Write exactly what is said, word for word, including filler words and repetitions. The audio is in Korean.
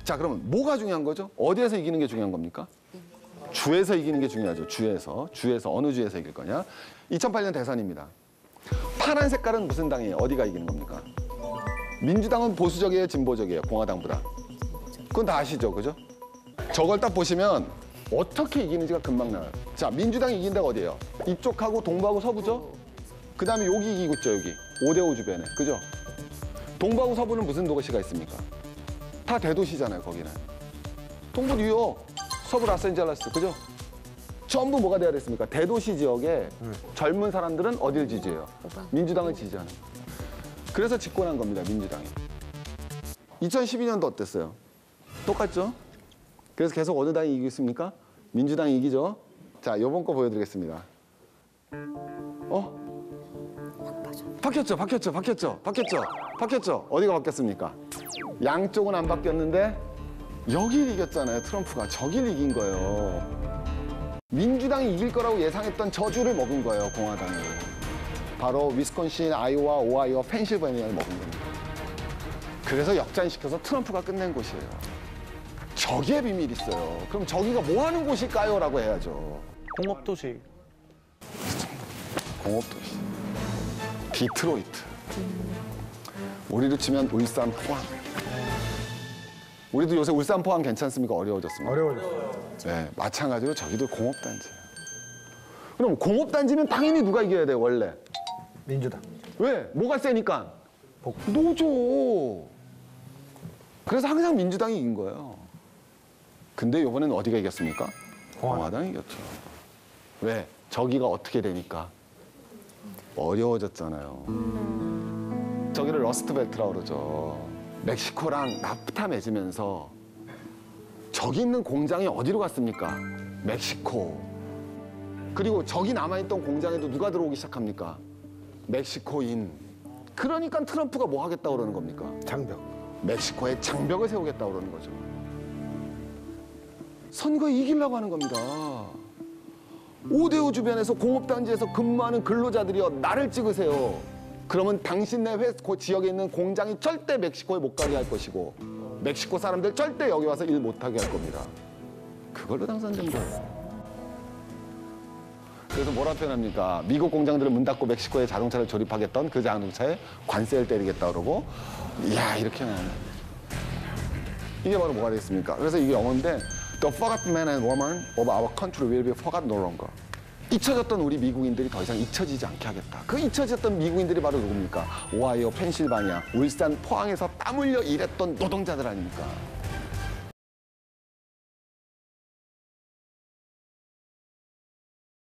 자, 그러면 뭐가 중요한 거죠? 어디에서 이기는 게 중요한 겁니까? 주에서 이기는 게 중요하죠. 주에서. 주에서. 어느 주에서 이길 거냐? 이천팔 년 대선입니다. 파란 색깔은 무슨 당이에요? 어디가 이기는 겁니까? 민주당은 보수적이에요? 진보적이에요? 공화당보다? 그건 다 아시죠? 그죠? 저걸 딱 보시면 어떻게 이기는지가 금방 나와요. 자, 민주당이 이긴 데가 어디예요? 이쪽하고 동부하고 서부죠? 그 다음에 여기 이기고 있죠, 여기. 오 대 오 주변에. 그죠? 동부하고 서부는 무슨 도시가 있습니까? 다 대도시잖아요, 거기는. 동부 뉴욕, 서부 라스앤젤레스, 그죠? 전부 뭐가 돼야 됐습니까? 대도시 지역에 음. 젊은 사람들은 어딜 지지해요? 민주당을 지지하는 거예요. 그래서 집권한 겁니다, 민주당이. 이천십이 년도 어땠어요? 똑같죠? 그래서 계속 어느 당이 이기고 있습니까? 민주당이 이기죠? 자, 요번 거 보여드리겠습니다. 어? 바뀌었죠, 바뀌었죠, 바뀌었죠, 바뀌었죠, 바뀌었죠. 어디가 바뀌었습니까? 양쪽은 안 바뀌었는데 여길 이겼잖아요, 트럼프가. 저길 이긴 거예요. 민주당이 이길 거라고 예상했던 저주를 먹은 거예요, 공화당이. 바로 위스콘신, 아이오와, 오하이오, 펜실베니아를 먹은 겁니다. 그래서 역전시켜서 트럼프가 끝낸 곳이에요. 저기에 비밀이 있어요. 그럼 저기가 뭐 하는 곳일까요? 라고 해야죠. 공업도시. 공업도시. 디트로이트. 우리로 치면 울산, 포항. 우리도 요새 울산, 포항 괜찮습니까? 어려워졌습니까? 어려워요. 네, 마찬가지로 저기도 공업단지예요. 그럼 공업단지면 당연히 누가 이겨야 돼요, 원래? 민주당. 왜? 뭐가 세니까? 노조. 그래서 항상 민주당이 이긴 거예요. 근데 이번엔 어디가 이겼습니까? 공화당이 이겼죠. 왜? 저기가 어떻게 되니까? 어려워졌잖아요. 저기를 러스트벨트라고 그러죠. 멕시코랑 나프타 맺으면서 저기 있는 공장이 어디로 갔습니까? 멕시코. 그리고 저기 남아있던 공장에도 누가 들어오기 시작합니까? 멕시코인. 그러니까 트럼프가 뭐 하겠다고 그러는 겁니까? 장벽. 멕시코에 장벽을 세우겠다고 그러는 거죠. 선거에 이기려고 하는 겁니다. 오 대 오 주변에서 공업단지에서 근무하는 근로자들이요, 나를 찍으세요. 그러면 당신네 회, 그 지역에 있는 공장이 절대 멕시코에 못 가게 할 것이고 멕시코 사람들 절대 여기 와서 일 못하게 할 겁니다. 그걸로 당선된 거예요. 그래서 뭐라 표현합니까? 미국 공장들을 문 닫고 멕시코에 자동차를 조립하겠던 그 자동차에 관세를 때리겠다 그러고, 이야, 이렇게 나오네. 이게 바로 뭐가 되겠습니까? 그래서 이게 영어인데 The forgotten men and women of our country will be forgotten no longer. 잊혀졌던 우리 미국인들이 더 이상 잊혀지지 않게 하겠다. 그 잊혀졌던 미국인들이 바로 누굽니까? 오하이오, 펜실바니아, 울산, 포항에서 땀 흘려 일했던 노동자들 아닙니까?